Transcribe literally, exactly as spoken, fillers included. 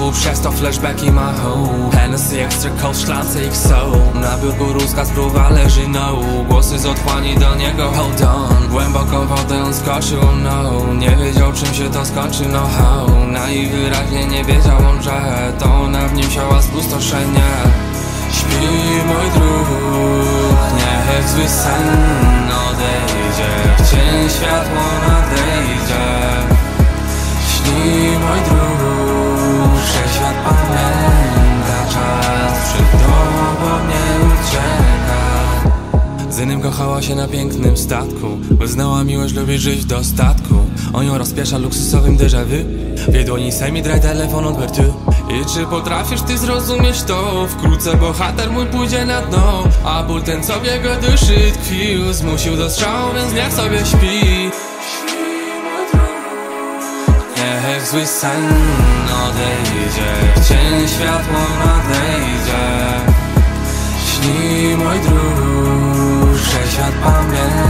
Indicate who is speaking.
Speaker 1: Przez to flashbacki machą Hennessy Extra Cold w szklance X O. Na biurku ruska sprówa leży no. Głosy z otchłani do niego hold on. Głęboko wodę on skoczył no. Nie wiedział czym się to skończy no how. Najwyraźniej nie wiedział on, że to ona w nim siała spustoszenie. Śpi mój druh, niech zły sen odejdzie. W cień światło nadejdzie. Śni mój druh, wszechświat pamięta czas. Przed tobą nie ucieka. Z innym kochała się na pięknym statku. Wyznała miłość, lubi żyć w dostatku. On ją rozpiesza luksusowym déjà vu. W jej dłoni semi-dry telefon od Bertu. I czy potrafisz ty zrozumieć to? Wkrótce bohater mój pójdzie na dno. A ból ten co w jego duszy tkwił zmusił do strzału, więc niech sobie śpi. Niech zły sen odejdzie. W cień światło nadejdzie. Śni mój druh, wszechświat pamięta